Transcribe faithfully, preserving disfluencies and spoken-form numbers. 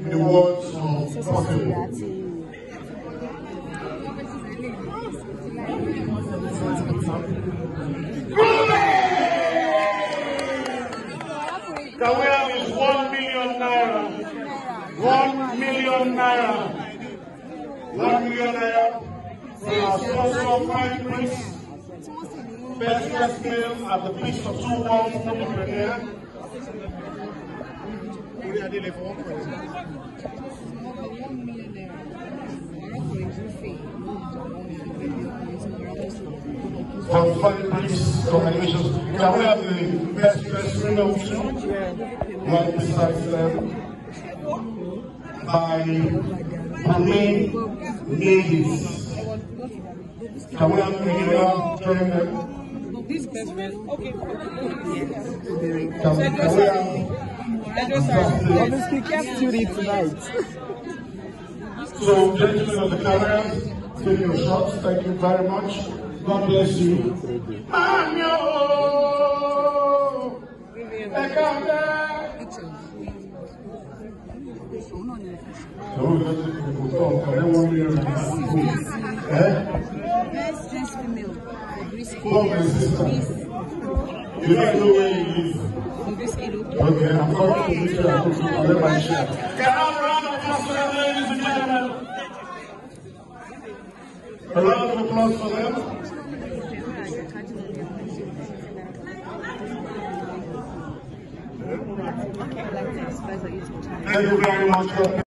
in the words of Possible. Can we have his one million naira? One million naira. One million naira from our sponsor, Fine Prince. Best dressed male at the Beast of Two Worlds movie premiere. From Fine Prince Communications. Can we have the best dressed female too? Right beside them. By Amin Ladies. Can we have Miriam join them? This best friend, okay. Can, can we have Obviously, kept Judy tonight. So, gentlemen of the cameras, take your shots. Thank you very much. God bless you. Manyo! Best dressed female. Oh, my sister. You don't know where you live. Okay, I'm going to meet you. I'll let my share. Can I have a round of applause for them, ladies and gentlemen? A round of applause for them. Thank you very much.